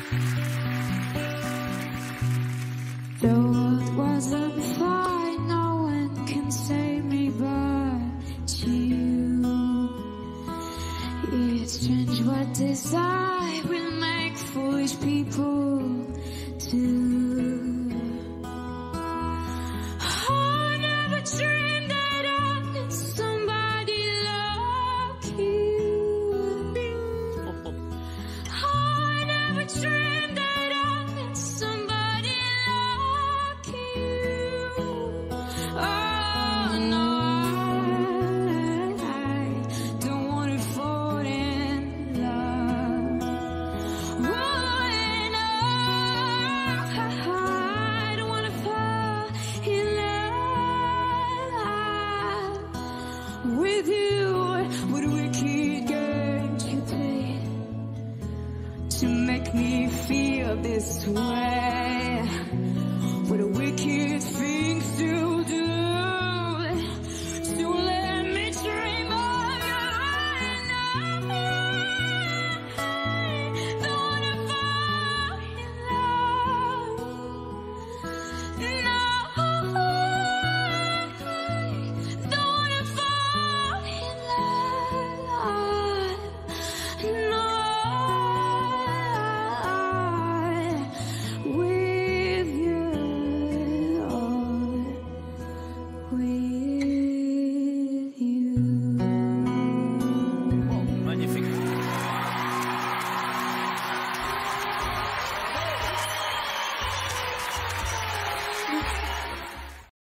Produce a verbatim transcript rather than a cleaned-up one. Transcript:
The world was a before, no one can save me but you. It's strange what desire will make foolish people do. I never dreamed that I'd meet somebody like you. I never dreamed that I'd meet somebody like you. Oh no, I don't want to fall in love. Oh, and I don't want to fall in love with you. What a wicked game you play to make me feel this way. What a wicked feeling.